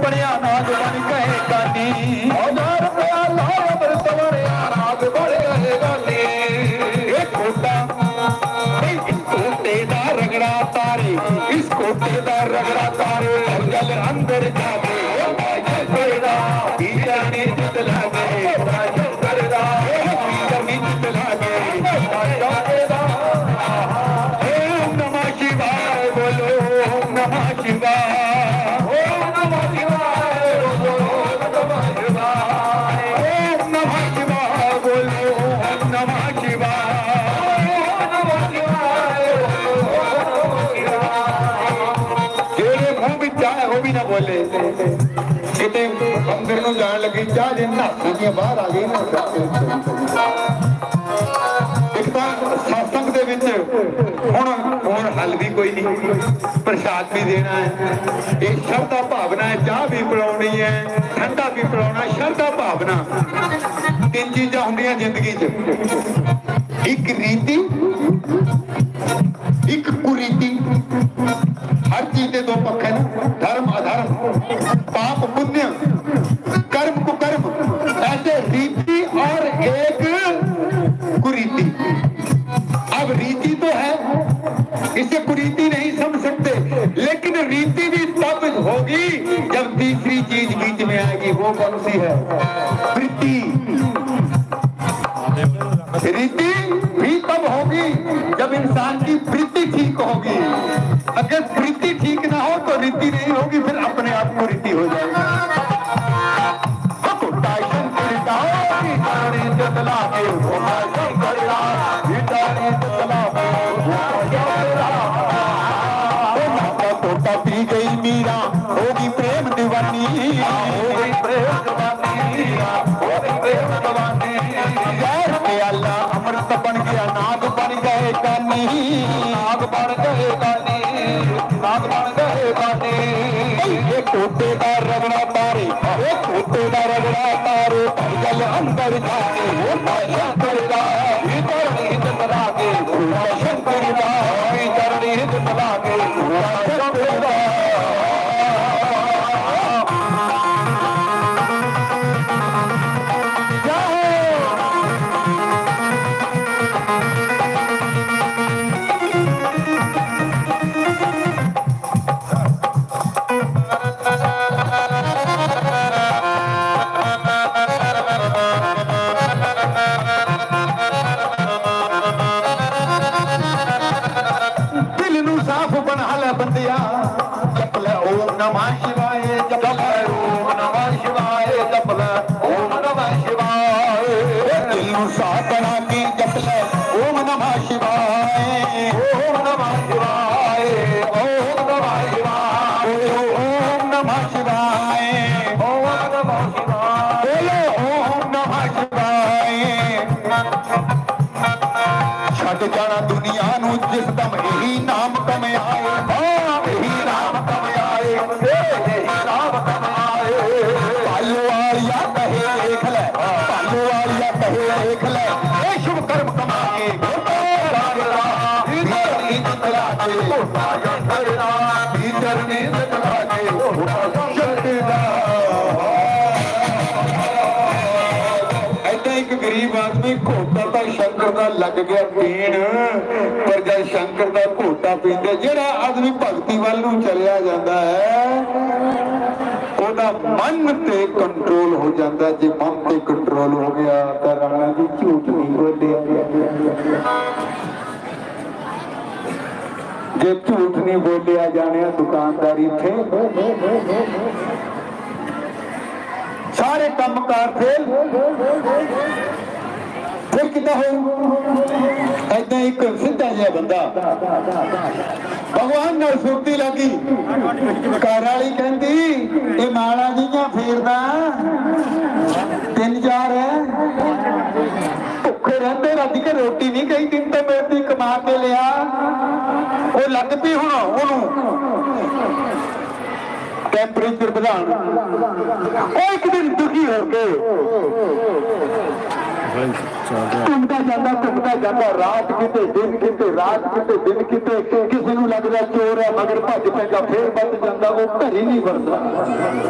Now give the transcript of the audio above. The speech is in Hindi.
बढ़िया नाग बन गए गानी 1000 रुपया लाल अमृत बढ़िया नाग बन गए गानी एक कोटा इस कोटे दा रगड़ा तारे इस कोटे दा रगड़ा तारे जल अंदर जाके करदा पीर ने जित लागे करदा पीर ने जित लागे ओम नमः शिवाय बोलो ओम नमः शिवाय ओम नमः शिवाय बोलो ओम नमः शिवाय ओम नमः शिवाय बोलो ओम नमः शिवाय ओम नमः शिवाय जेड़े मुंह विच आए वो भी ना बोले किते मंदिर नूं जाण लगी चाह जे नासां दी बाहर आ गई ना एक तां सत्संग दे विच हुण हल भी कोई नहीं प्रसाद भी देना है ये श्रद्धा भावना है चाह भी पिलाउणी है ठंडा भी पिलाउणा श्रद्धा भावना तीन चीज़ां हुंदियां जिंदगी च एक रीति एक कुरीति हर चीज के दो पक्ष है ना धर्म अधर्म पाप पुण्य कर्म कुकर्म ऐसे रीति और एक कुरीति अब रीति तो है इसे कुरीति नहीं समझ सकते लेकिन रीति भी तब होगी जब तीसरी चीज बीच में आएगी वो कौन सी है वृत्ति रीति भी तब होगी जब इंसान की वृत्ति ठीक होगी अगर वृत्ति ठीक ना हो तो रीति नहीं होगी फिर अपने आप को रीति हो जाएगी तोता पी गई मीरा होगी प्रेम दीवानी हो गई प्रेम दीवानी हो गई प्रेम दीवानी जहर के अल्लाह अमृत बन गया नाग बन गए कानी नाग बन गए कानी नाग बन गए कानी एक कोटे का रगड़ा तारे एक कोटे का रगड़ा तारे जल अंदर जाके वो शंकर का भीतर नींद बना के शंकर का भीतर नींद बना के शंकर का बंदिया जप ले ओम नमः शिवाय जप ले ओम नमः शिवाय जप ले ओम नमः शिवाय दिल नूं साफ बना के जप ले ओम नमः शिवाय ओम नमः शिवाय ओम नमः शिवाय ओम नमः शिवाय ओम नमः शिवाय बोलो ओम नमः शिवाय छड़ जाना दुनिया नूं जिस दम यही नाम कम आए शुभ कर्म कमा के एक गरीब आदमी घोटा तो शंकर का लग गया पीण पर जब शंकर का घोटा पींदे जेड़ा आदमी भगती वाल नूं चलिया जाता है मन ते कंट्रोल हो जाता है। जो मन ते कंट्रोल हो गया तो राणा जी झूठ नहीं बोले जे झूठ नहीं बोलिया जाने दुकानदारी थे सारे कामकार फेल फिर कितना हो ऐसा एक सीधा जहा बंदा भगवान नाल सुरती लगी घर वाली कहती ये माला जियां फेरदा 3-4 है भुखे रहते रज के रोटी नहीं कई दिन तो मेरी कमा के लिया वो लग पी हूं टेंपरेचर बढ़ाने एक दिन दुखी होके घूमता जाता रात किते दिन किते रात किते दिन किते किसी को लगता चोर है मगर भज पैंदा फिर बच जाता वो घर ही नहीं वरदा।